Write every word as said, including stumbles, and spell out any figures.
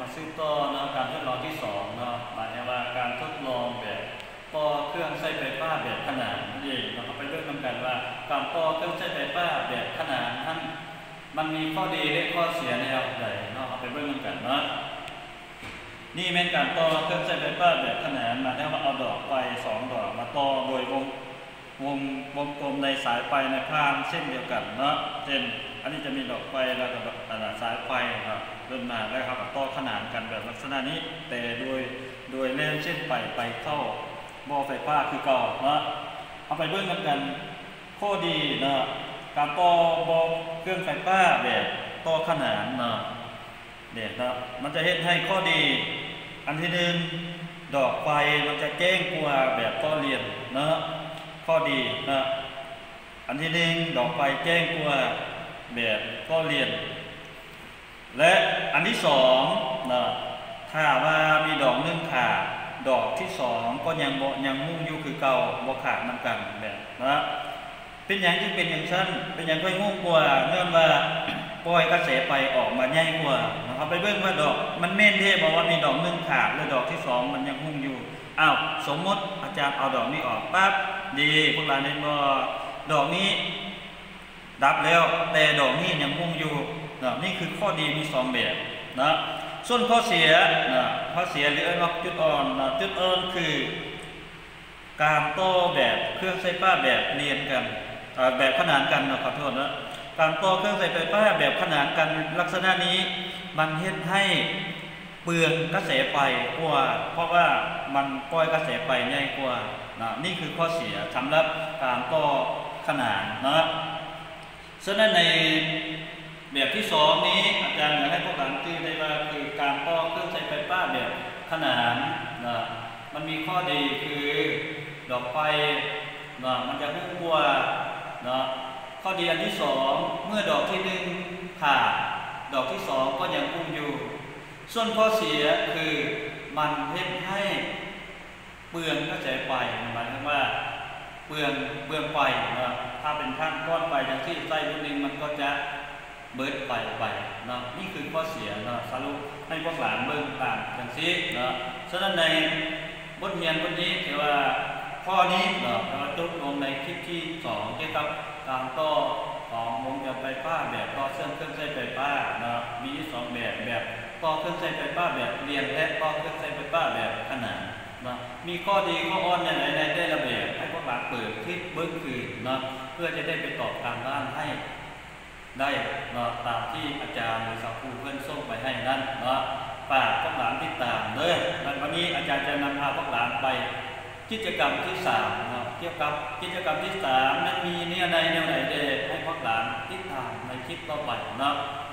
ซึ่งต่อเนาะการทดลองที่สองเนาะหมายถึงว่าการทดลองแบบต่อเครื่องใช้ไฟฟ้าแบบขนานนั่นเองเราไปเริ่มทำกันว่าการต่อเครื่องใช้ไฟฟ้าแบบขนานนั้นมันมีข้อดีและข้อเสียแนวใดเนาะเราไปเริ่มทำกันเนาะนี่เป็นการต่อเครื่องใช้ไฟฟ้าแบบขนานหมายถึงว่าเอาดอกไฟสองดอกมาต่อโดยวงวงวงกลมในสายไฟในพานเส้นเดียวกันเนาะเช่นอันนี้จะมีดอกไฟแล้วก็สายไฟครับเริ่มมาแล้วครับต่อขนานกันแบบลักษณะนี้แต่โดยโดยเล่นเส้นไปไปเข้าบ่อไฟฟ้าคือเก่าเนาะเอาไปเบิ่งกันกันข้อดีเนาะการต่อบ่อเครื่องไฟฟ้าแบบต่อขนานเนาะเด็ดเนาะมันจะเฮ็ดให้ข้อดีอันที่หนึ่งดอกไฟมันจะแจ้งกว่าแบบต่อเรียนเนาะข้อดีนะอันที่หนึ่งดอกไฟแจ้งกว่าแบบต่อเรียนและอันที่สองนะถ้าว่ามีดอกหนึ่งขาดดอกที่สองก็ยังบ่ยังมุ่งอยู่คือเก่าบ่ขาดนำกันแบบนะเป็นอย่างที่เป็นอย่างชั้นเป็นอย่างค่อยมุ่งกว่าเนื่องว่าปล่อยกระแสไฟออกมาใหญ่กว่านะครับไปเบิ่งว่าดอกมันเม่นเท่บอกว่ามีดอกหนึ่งขาดและดอกที่สองมันยังมุ่งอยู่อ้าวสมมติอาจารย์เอาดอกนี้ออกปั๊บดีพวกเราเห็นว่าดอกนี้ดับแล้วแต่ดอกนี้ยังมุ่งอยู่นะนี่คือข้อดีมีสองแบบนะส่วนข้อเสียนะข้อเสียหรือว่าจุดอ่อนนะจุดอ่อนคือการต่อแบบเครื่องไฟฟ้าแบบเรียนกันแบบขนานกันนะขอโทษนะการต่อเครื่องไฟฟ้าแบบขนานกันลักษณะนี้มันเฮ็ดให้เปลืองกระแสไฟกว่าเพราะว่ามันปล่อยกระแสไฟง่ายกว่านะนี่คือข้อเสียสำหรับการต่อขนานนะฉะนั้นในแบบที่สองนี้อาจารย์อยากให้พวกหลานชื่อได้ว่าคือการต่อเครื่องใช้ไฟฟ้าแบบขนานนะมันมีข้อดีคือดอกไฟนะมันจะพุ่งกว่านะข้อดีอันที่สองเมื่อดอกที่หนึ่งขาดดอกที่สองก็ยังพุ่งอยู่ส่วนข้อเสียคือมันเฮ็ดให้เปลืองกระแสไฟหมายถึงว่าเปลืองเปลืองไฟนะถ้าเป็นท่านก้อนไฟอย่างที่ใส่ลูกนึงมันก็จะเบิดไฟไปนะนี่คือข้อเสียนะสรุปให้พวกหลานเบิ่งตามจังซี่นะฉะนั้นในบทเรียนบทนี้ถือว่าข้อนี้นะเราจบลงในคลิปที่สองเกี่ยวกับการต่อของวงจรไฟฟ้าแบบต่อเชื่อมเครื่องใช้ไฟฟ้านะมีสองแบบแบบต่อเครื่องใช้ไฟฟ้าแบบเรียนและต่อเครื่องใช้ไฟฟ้าแบบขนานนะมีข้อดีข้ออ่อนในไหนในได้ระเบียบให้พวกหลานเปิดคลิปเบิ้งคืนนะเพื่อจะได้ไปตอบการบ้านให้ได้นะตามที่อาจารย์หรือสักครูเพื่อนส่งไปให้นั่นนะฝากพวกหลานติดตามเลยวันนี้อาจารย์จะนำพาพวกหลานไปกิจกรรมที่สามนะเกี่ยวกับกิจกรรมที่สามนั้นมีเนื้อในแนวไหนเด็กให้พวกหลานติดตามในคลิปต่อไปนะ